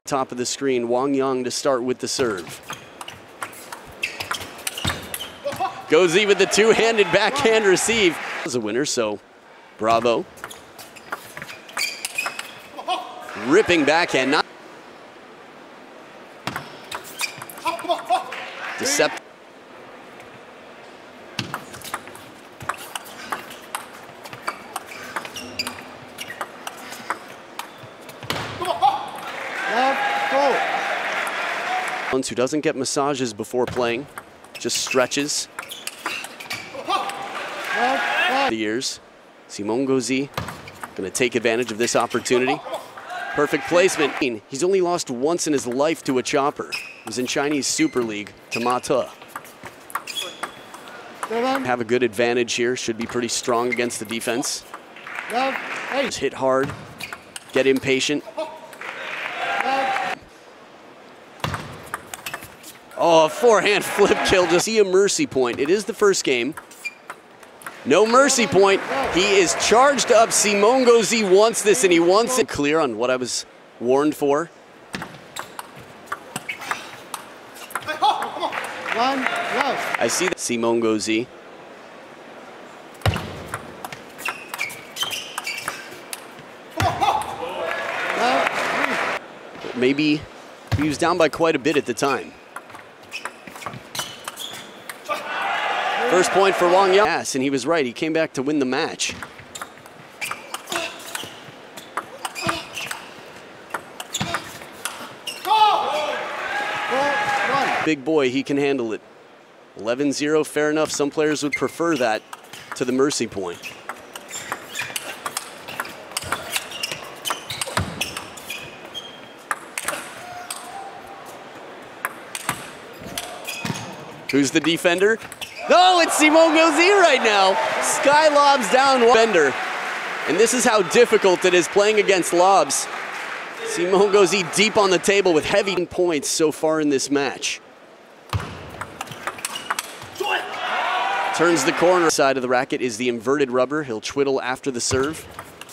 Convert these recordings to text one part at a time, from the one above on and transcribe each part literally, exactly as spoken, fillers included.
top of the screen. Wang Yang to start with the serve. Goes even the two-handed backhand receive. As a winner, so bravo. Ripping backhand. Not Deceptive. Who doesn't get massages before playing, just stretches. The years, Simon Gauzy going to take advantage of this opportunity. Perfect placement. He's only lost once in his life to a chopper. He was in Chinese Super League to Ma Te. Have a good advantage here. Should be pretty strong against the defense. Just hit hard, get impatient. Oh, a forehand flip kill. Just see a mercy point. It is the first game. No mercy point. He is charged up. Simon Gauzy wants this, and he wants it clear on what I was warned for. I see that Simon Gauzy. Maybe he was down by quite a bit at the time. First point for Wang Yang. Yes, and he was right. He came back to win the match. Big boy, he can handle it. eleven zero, fair enough. Some players would prefer that to the mercy point. Who's the defender? No, it's Simon Gauzy right now. Sky lobs down defender. And this is how difficult it is playing against lobs. Simon Gauzy deep on the table with heavy points so far in this match. Turns the corner. Side of the racket is the inverted rubber. He'll twiddle after the serve.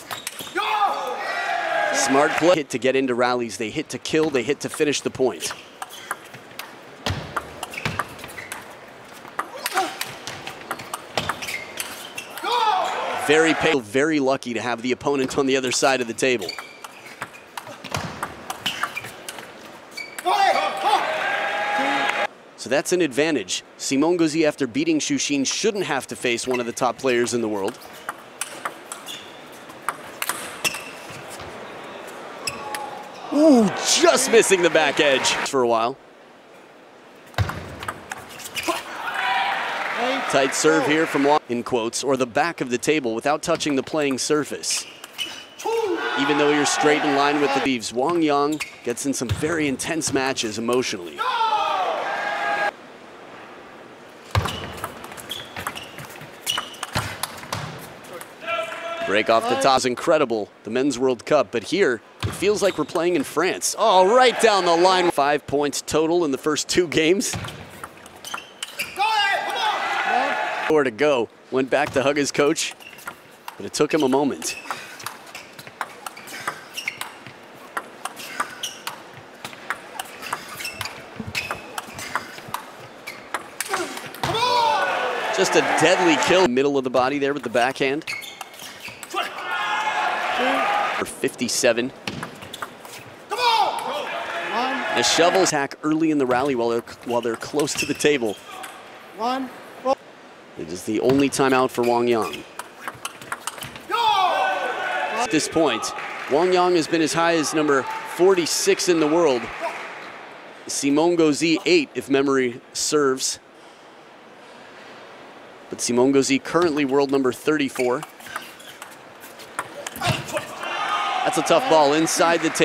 Smart play. Hit to get into rallies. They hit to kill. They hit to finish the point. Very pale, very lucky to have the opponent on the other side of the table. So that's an advantage. Simon Gauzy, after beating Xu Xin, shouldn't have to face one of the top players in the world. Ooh, just missing the back edge for a while. Tight serve here from Wang, in quotes, or the back of the table without touching the playing surface. Even though you're straight in line with the Thieves, Wang Yang gets in some very intense matches emotionally. Break off the top is incredible, the Men's World Cup, but here it feels like we're playing in France. Oh, right down the line. Five points total in the first two games. Nowhere to go. Went back to hug his coach, but it took him a moment. Just a deadly kill. Middle of the body there with the backhand. For fifty-seven. The shovel attack early in the rally while they're, while they're close to the table. One. It is the only timeout for Wang Yang. At this point, Wang Yang has been as high as number forty-six in the world. Simon Gauzy, eight if memory serves. But Simon Gauzy currently world number thirty-four. That's a tough ball inside the table.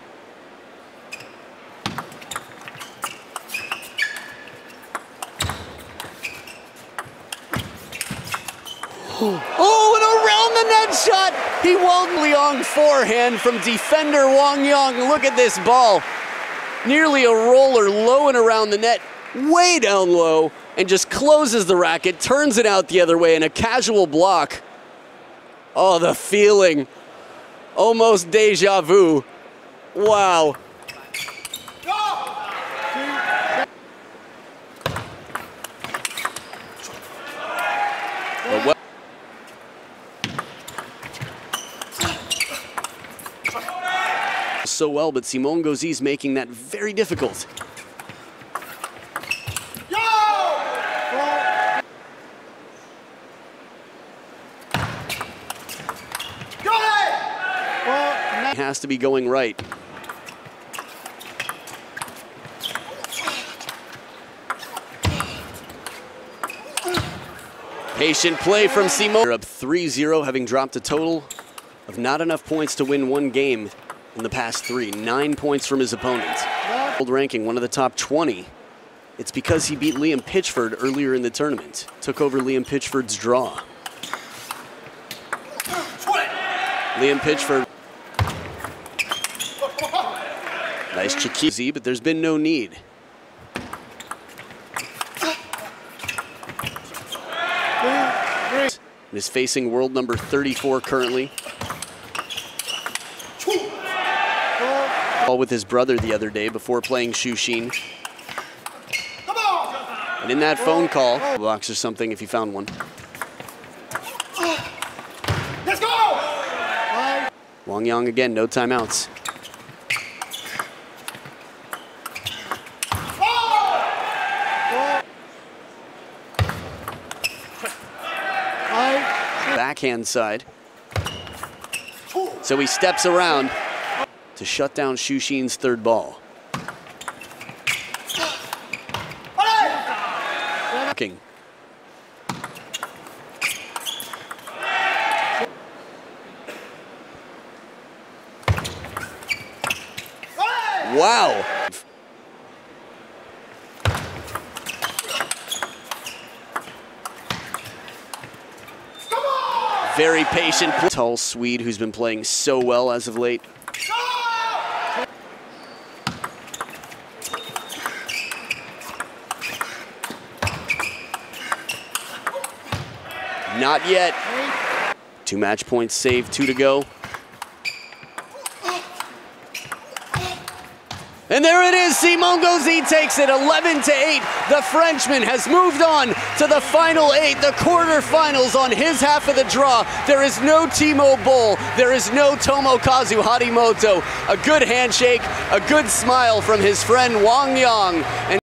Oh, and around the net shot. He won Liang forehand from defender Wang Yang. Look at this ball. Nearly a roller low and around the net, way down low, and just closes the racket, turns it out the other way in a casual block. Oh, the feeling. Almost deja vu. Wow. so well, but Simon Gauzy's making that very difficult. He has to be going right. Patient play from Simon. They're up three zero, having dropped a total of not enough points to win one game in the past three. Nine points from his opponent. World ranking, one of the top twenty. It's because he beat Liam Pitchford earlier in the tournament. Took over Liam Pitchford's draw. Liam Pitchford. Nice Chiquizi, but there's been no need. And is facing world number thirty-four currently. Ball with his brother the other day before playing Shushin. And in that phone call, box or something if you found one. Let's go! Wang Yang again, no timeouts. Backhand side. So he steps around to shut down Shushin's third ball. King. Wow. Very patient, tall Swede who's been playing so well as of late. Not yet. Two match points saved, two to go. And there it is, Simon Gauzy takes it eleven to eight. The Frenchman has moved on to the final eight, the quarterfinals on his half of the draw. There is no Timo Boll, there is no Tomokazu Harimoto. A good handshake, a good smile from his friend Wang Yang. And